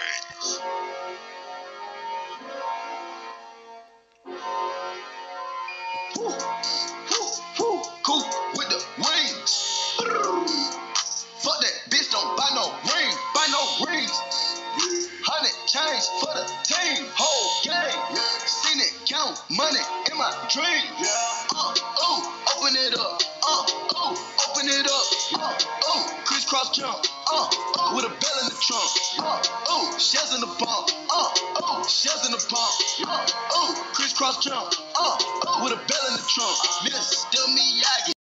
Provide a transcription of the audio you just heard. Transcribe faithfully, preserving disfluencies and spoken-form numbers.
rings. Woo, woo, woo, cool with the wings. Fuck that bitch, don't buy no ring, buy no rings. Hundred chains for the team, whole game. Seen it count money in my dream. Uh, ooh, open it up. Uh, ooh, open it up. Uh, ooh, crisscross jump. Uh, ooh, with a bell in the trunk. Uh, ooh, shells in the bump. Uh, ooh, shells in the bump. Uh, ooh, crisscross jump. Uh, ooh, with a bell in the trunk. Mister Miyagi.